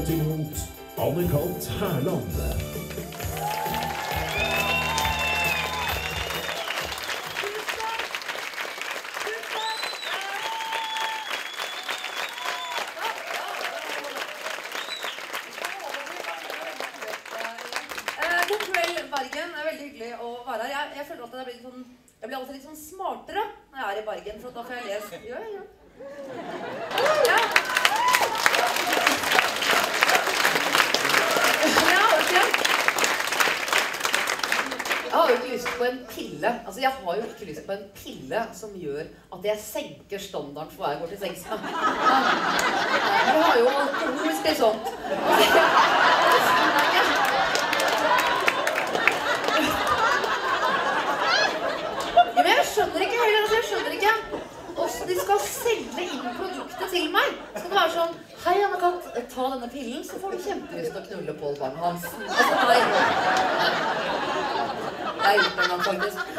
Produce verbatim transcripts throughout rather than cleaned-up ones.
godt imot Anne-Kat. Herland. Bergen er veldig hyggelig å være her. Jeg, jeg føler at jeg blir, sånn, jeg blir alltid litt sånn smartere når jeg er i Bergen, for da får jeg lese. Ja, ja. Ja. Ja, ok. Jeg har jo ikke lyst på en pille. Altså, jeg har jo ikke lyst på en pille som gjør at jeg senker standarden for hva jeg går til sengs med. Jeg har jo alkohol spist sånt. Jeg skjønner ikke heller, altså jeg skjønner ikke hvordan de skal selge inn produktet til meg. Skal det være sånn, hei Anne-Kat, ta denne pillen, så får du kjempelyst til å knulle Pål Bang-Hansen. Altså, nei. Jeg har gjort det en gang, faktisk.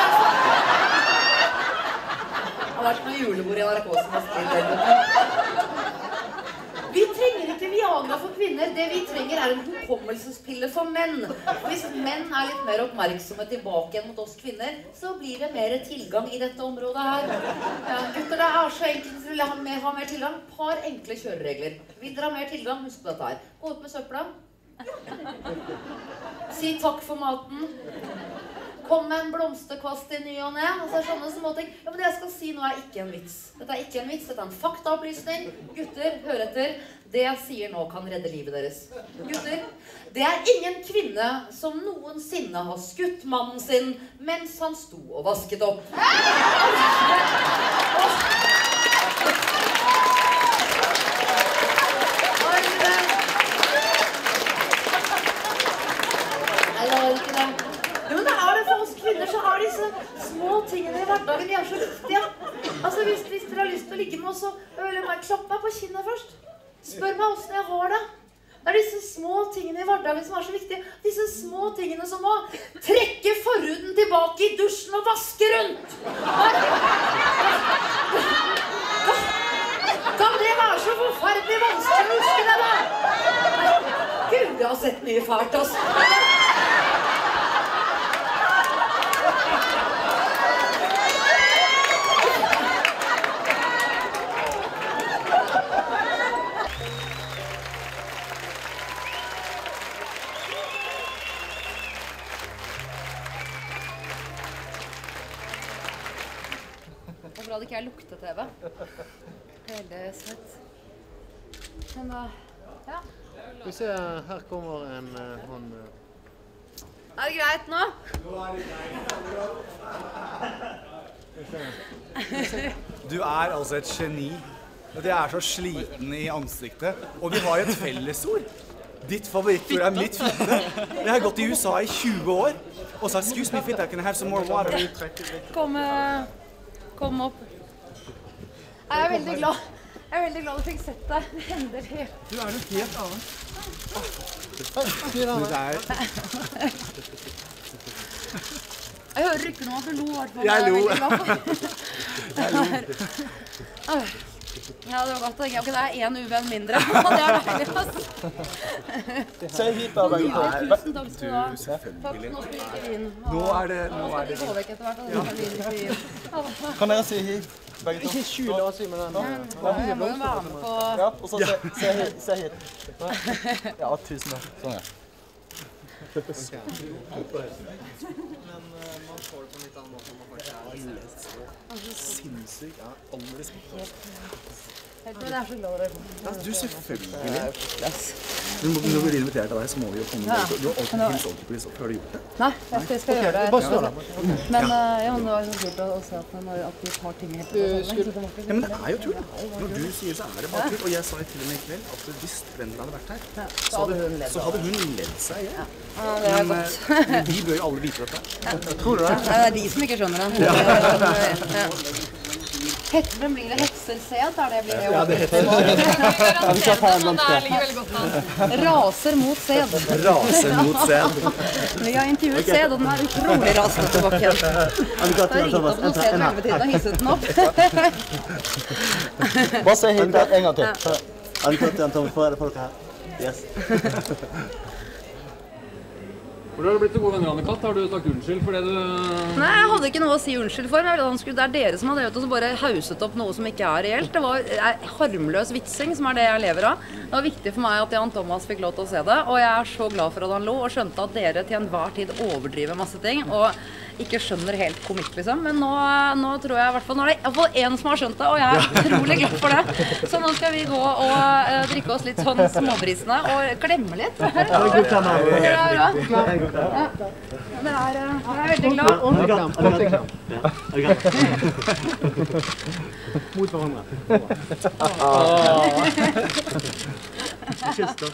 Det har vært noe julebord i N R K som har spilt. Vi trenger ikke Viagra for kvinner. Det vi trenger er en hukommelsespille for menn. Hvis menn er litt mer oppmerksomme tilbake igjen mot oss kvinner, så blir det mer tilgang i dette området her. Ja, gutter, det er så enkelt. Vil jeg ha mer, ha mer tilgang? Par enkle kjøreregler. Vil dere ha mer tilgang? Husk på dette her. Gå ut med søpla. Si takk for maten. Kom med en blomsterkvast i ny og ned. Altså sånne små ting. Ja, men det jeg skal si nå er ikke en vits. Dette er ikke en vits, dette er en faktaopplysning. Gutter, hør etter. Det jeg sier nå kan redde livet deres. Gutter, det er ingen kvinne som noensinne har skutt mannen sin mens han sto og vasket opp. Så har disse små tingene i hverdagen, de er så viktige. Altså, hvis, hvis dere har lyst til å ligge med oss, så vil jeg bare klappe meg på kinnet først. Spør meg hvordan jeg har det. Det er disse små tingene i hverdagen som er så viktige. Disse små tingene som å trekke forhuden tilbake i dusjen og vaske rundt. Kan det være så forferdelig vanskelig å huske det da? Gud, jeg har sett mye fælt, altså. Bra det ikke er lukte-T V. Veldig svett. Men da, ja. Vi ser, her kommer en uh, hånd. Er det greit nå? Nå er det greit. Du er altså et geni. Og det er så sliten i ansiktet. Og vi har et fellesord. Ditt favorittord er mitt fitte. Jeg har gått i U S A i tjue år. Og sa, excuse me, fitte, can I have some more water? Kom, kom opp. Jeg er veldig glad. Jeg er veldig glad du fikk sett deg. Endelig. Du er noe helt annet. Du er... Jeg hører ikke noe, for lo i hvert fall. Jeg lo. Jeg lo. Ja, det var godt å tenke. Ok, det er en uvenn mindre. Det er deilig, altså. Se hit da, begge to. Tusen takk skal du ha. Du, selvfølgelig. Takk, nå skal vi ikke vin. Nå er det... Nå er det... Nå skal vi gå vekk etter hvert, og nå skal vi ikke vin. Kan dere si hit, begge to? Ikke skjule oss i med den. Jeg må jo være med på... Ja, og så se, se hit. Se hit. Ja, tusen takk. Sånn, ja. Men man får det på en litt annen måte. Sinnssykt, ja. All respekt. Jeg tror det er så glad dere kommer. Ja, du selvfølgelig. Men når vi blir invitert av deg, så må vi jo komme. Du har alltid hilst alltid på disse før du gjort det. Nei, jeg skal, skal gjøre det. Bare stå der. Men ja, det var så kult å se at, når, at vi tar ting helt på sånn. Ja, men det er jo tull. Når du sier så er det bare tull. Og jeg sa jo til og med i kveld at hvis Vendela hadde vært her, så hadde, så hadde hun ledd seg igjen. Ja, det er godt. Men vi bør jo alle vite dette. Tror du det? Det er de som ikke skjønner det. Ja. Hetter blir det hetser-sed, er det blir det jo. Ja, det heter Ja, vi skal ta en Det ligger veldig godt an. Raser mot sed. Raser mot sed. Vi har intervjuet sed, og den er utrolig rasende tilbake igjen. Da har ringt opp noen sed hele tiden og hisset den opp. Bare se hit en gang til. Anne-Kat. Jan Thomas, hva er det folk her? Yes. Hvor har du blitt så gode venner, Anne-Kat? Har du sagt unnskyld for det du... Nei, jeg hadde ikke noe å si unnskyld for. Men jeg ville at han skulle, det er dere som har drevet og så bare hauset opp noe som ikke er reelt. Det var eh, harmløs vitsing, som er det jeg lever av. Det var viktig for meg at Jan Thomas fikk lov til å se det. Og jeg er så glad for at han lo, og skjønte at dere til enhver tid overdriver masse ting. Og ikke skjønner helt komikk, liksom. Men nå, nå tror jeg i hvert fall, nå er det i hvert fall en som har skjønt det, og jeg er utrolig glad for det. Så nå skal vi gå og uh, drikke oss litt sånn småbrisene og klemme litt. Det er bra. Ja. Det er, uh, jeg er veldig glad. Mot hverandre. Kyss da.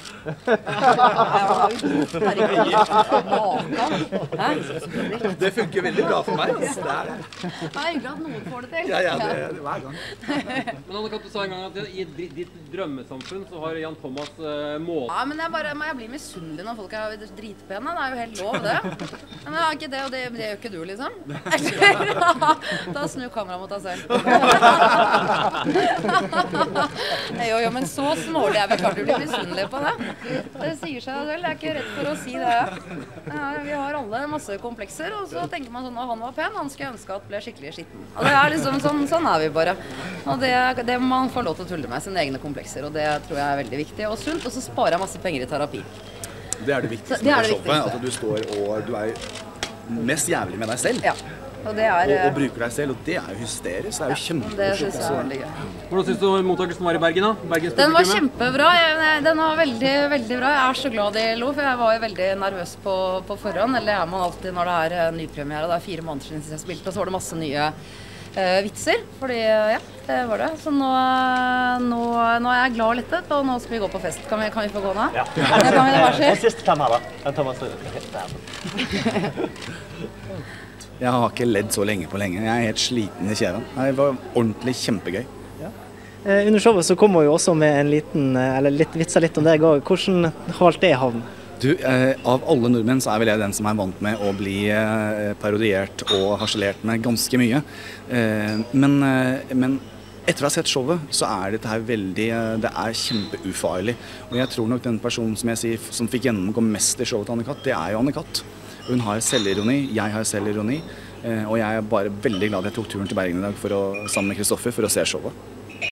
Det funker veldig bra for meg. Det er det. Det er hyggelig at noen får det til. Ja, ja, det er det hver gang. Men Anne-Kat, du sa en gang at i ditt, ditt drømmesamfunn så har Jan Thomas uh, mål. Ja, men jeg, bare, men jeg blir misunnelig når folk er dritpene. Det er jo helt lov, det. Men jeg har ikke det, og det, det gjør ikke du, liksom. Da snur kameraet mot deg selv. Jo, jo, men så smålig er vi klart du blir misunnelig på det. Det sier seg selv. Jeg er ikke redd for å si det. Ja, vi har alle masse komplekser, og så tenker man sånn, å, han var pen, han skulle ønske at ble skikkelig skitten. Og det er liksom sånn, sånn er vi bare. Og det, det man får lov til å tulle med sine egne komplekser, og det tror jeg er veldig viktig og sunt, og så sparer jeg masse penger i terapi. Det er det viktigste det er det med showet, at du står og du er mest jævlig med deg selv. Ja. Og, det er, og, og bruker deg selv, og det er jo hysterisk. Det er jo kjempemorsomt. Det synes jeg er veldig gøy. Hvordan synes du mottakelsen var i Bergen da? Bergens Den var publikum? kjempebra. Jeg, den var veldig, veldig bra. Jeg er så glad de lo, for jeg var jo veldig nervøs på, på forhånd. Eller er man alltid når det er nypremiere. Det er fire måneder siden jeg spilte, og så var det masse nye eh, vitser. Fordi, ja, det var det. Så nå, nå, nå er jeg glad og lettet, og nå skal vi gå på fest. Kan vi, kan vi få gå nå? Ja. Ja, kan vi det, vær så En snill? siste klem her da. En Thomas der. Jeg har ikke ledd så lenge på lenge. Jeg er helt sliten i kjeven. Det var ordentlig kjempegøy. Ja. Eh, under showet så kommer jo også med en liten, eller litt vitser litt om deg også. Hvordan har alt det i havn? Du, eh, av alle nordmenn så er vel jeg den som er vant med å bli eh, parodiert og harselert med ganske mye. Eh, men, eh, men etter å ha sett showet, så er dette her veldig, det er kjempeufarlig. Og jeg tror nok den personen som jeg sier, som fikk gjennomgå mest i showet til Anne-Kat, det er jo Anne-Kat. Hun har selvironi, jeg har selvironi, og jeg er bare veldig glad at jeg tok turen til Bergen i dag for å, sammen med Kristoffer for å se showet.